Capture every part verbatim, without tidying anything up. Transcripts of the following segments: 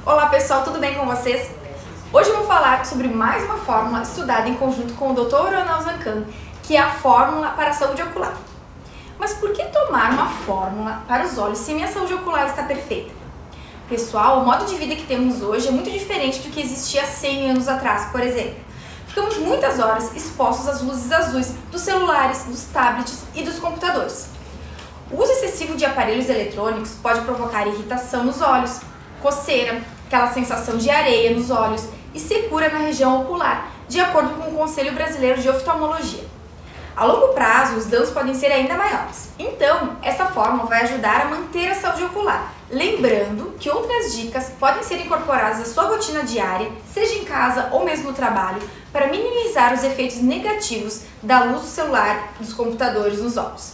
Olá pessoal, tudo bem com vocês? Hoje eu vou falar sobre mais uma fórmula estudada em conjunto com o doutor Ronald Zancan, que é a fórmula para a saúde ocular. Mas por que tomar uma fórmula para os olhos se minha saúde ocular está perfeita? Pessoal, o modo de vida que temos hoje é muito diferente do que existia há cem anos atrás, por exemplo. Ficamos muitas horas expostos às luzes azuis dos celulares, dos tablets e dos computadores. O uso excessivo de aparelhos eletrônicos pode provocar irritação nos olhos, coceira, aquela sensação de areia nos olhos e secura na região ocular, de acordo com o Conselho Brasileiro de Oftalmologia. A longo prazo, os danos podem ser ainda maiores. Então, essa fórmula vai ajudar a manter a saúde ocular. Lembrando que outras dicas podem ser incorporadas à sua rotina diária, seja em casa ou mesmo no trabalho, para minimizar os efeitos negativos da luz do celular e dos computadores nos olhos.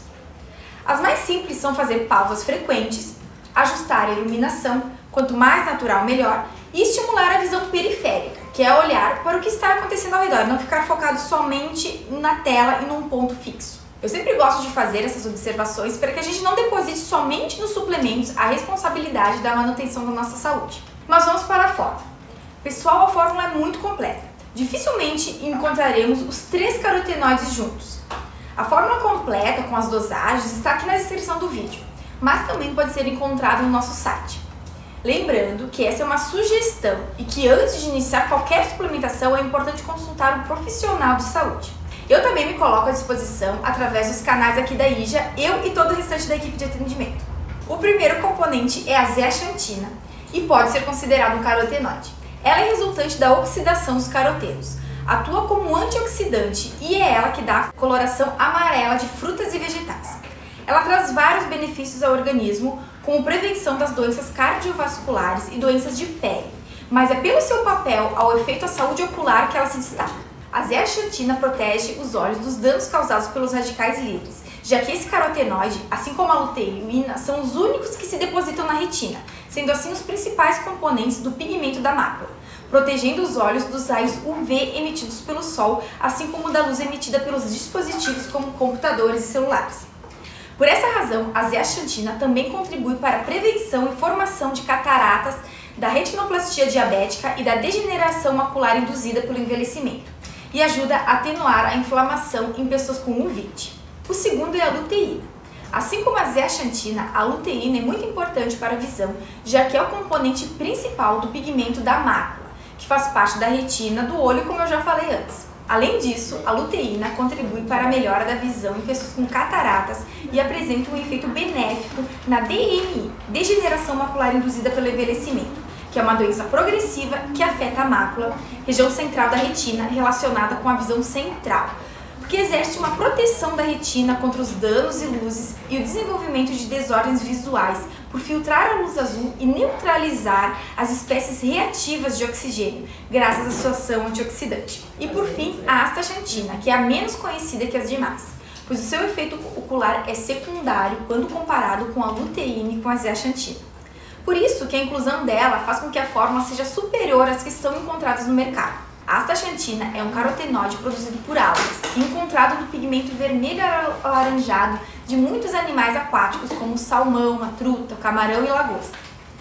As mais simples são fazer pausas frequentes, ajustar a iluminação, quanto mais natural melhor, e estimular a visão periférica, que é olhar para o que está acontecendo ao redor, não ficar focado somente na tela e num ponto fixo. Eu sempre gosto de fazer essas observações para que a gente não deposite somente nos suplementos a responsabilidade da manutenção da nossa saúde. Mas vamos para a fórmula. Pessoal, a fórmula é muito completa. Dificilmente encontraremos os três carotenoides juntos. A fórmula completa com as dosagens está aqui na descrição do vídeo, mas também pode ser encontrada no nosso site. Lembrando que essa é uma sugestão e que antes de iniciar qualquer suplementação é importante consultar um profissional de saúde. Eu também me coloco à disposição através dos canais aqui da I J A, eu e todo o restante da equipe de atendimento. O primeiro componente é a zeaxantina e pode ser considerado um carotenoide. Ela é resultante da oxidação dos carotenos, atua como antioxidante e é ela que dá a coloração amarela de frutas e vegetais. Ela traz vários benefícios ao organismo, como prevenção das doenças cardiovasculares e doenças de pele, mas é pelo seu papel ao efeito à saúde ocular que ela se destaca. A zeaxantina protege os olhos dos danos causados pelos radicais livres, já que esse carotenoide, assim como a luteína, são os únicos que se depositam na retina, sendo assim os principais componentes do pigmento da mácula, protegendo os olhos dos raios U V emitidos pelo sol, assim como da luz emitida pelos dispositivos como computadores e celulares. Por essa razão, a zeaxantina também contribui para a prevenção e formação de cataratas, da retinoplastia diabética e da degeneração macular induzida pelo envelhecimento, e ajuda a atenuar a inflamação em pessoas com uvite. O segundo é a luteína. Assim como a zeaxantina, a luteína é muito importante para a visão, já que é o componente principal do pigmento da mácula, que faz parte da retina do olho, como eu já falei antes. Além disso, a luteína contribui para a melhora da visão em pessoas com cataratas e apresenta um efeito benéfico na D M I, degeneração macular induzida pelo envelhecimento, que é uma doença progressiva que afeta a mácula, região central da retina relacionada com a visão central, porque exerce uma proteção da retina contra os danos e luzes e o desenvolvimento de desordens visuais por filtrar a luz azul e neutralizar as espécies reativas de oxigênio, graças à sua ação antioxidante. E por fim, a astaxantina, que é a menos conhecida que as demais, pois o seu efeito ocular é secundário quando comparado com a luteína e com a zeaxantina. Por isso que a inclusão dela faz com que a fórmula seja superior às que estão encontradas no mercado. A astaxantina é um carotenoide produzido por algas, encontrado no pigmento vermelho alaranjado de muitos animais aquáticos como o salmão, a truta, o camarão e lagosta.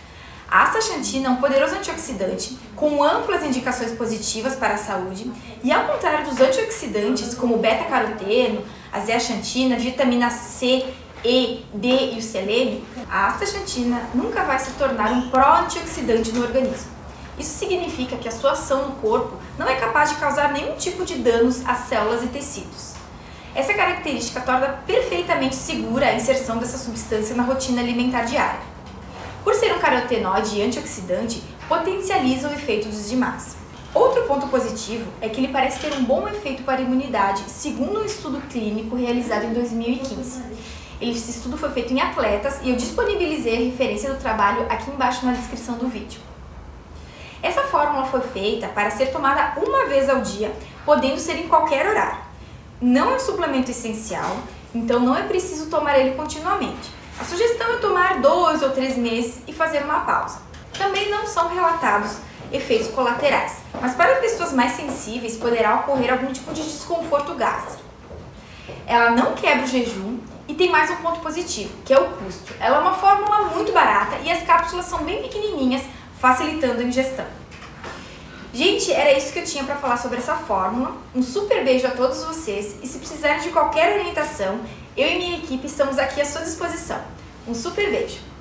A astaxantina é um poderoso antioxidante com amplas indicações positivas para a saúde e, ao contrário dos antioxidantes como o beta-caroteno, a zeaxantina, a vitamina C, E, D e o selênio, a astaxantina nunca vai se tornar um pró-antioxidante no organismo. Isso significa que a sua ação no corpo não é capaz de causar nenhum tipo de danos às células e tecidos. Essa característica torna perfeitamente segura a inserção dessa substância na rotina alimentar diária. Por ser um carotenoide e antioxidante, potencializa o efeito dos demais. Outro ponto positivo é que ele parece ter um bom efeito para a imunidade, segundo um estudo clínico realizado em dois mil e quinze. Esse estudo foi feito em atletas e eu disponibilizei a referência do trabalho aqui embaixo na descrição do vídeo. Essa fórmula foi feita para ser tomada uma vez ao dia, podendo ser em qualquer horário. Não é um suplemento essencial, então não é preciso tomar ele continuamente. A sugestão é tomar dois ou três meses e fazer uma pausa. Também não são relatados efeitos colaterais, mas para pessoas mais sensíveis poderá ocorrer algum tipo de desconforto gástrico. Ela não quebra o jejum e tem mais um ponto positivo, que é o custo. Ela é uma fórmula muito barata e as cápsulas são bem pequenininhas, facilitando a ingestão. Gente, era isso que eu tinha para falar sobre essa fórmula. Um super beijo a todos vocês e se precisarem de qualquer orientação, eu e minha equipe estamos aqui à sua disposição. Um super beijo!